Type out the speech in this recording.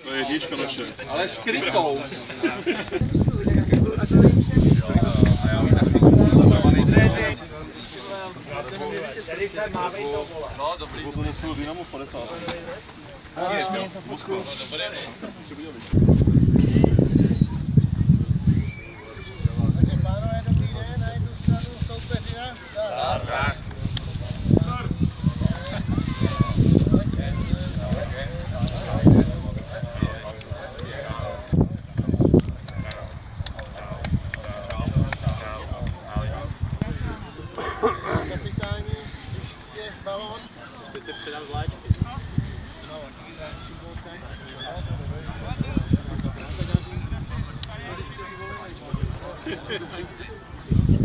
To je jednička naše. Ale s krytou. No, dobrý. To nesil Dynamo 50. Dobré. Takže pánové, dobrý den, na jednu stranu soupeřina. Tak. Kapitáni, když je balón. Teď se předám vláčky. No, No,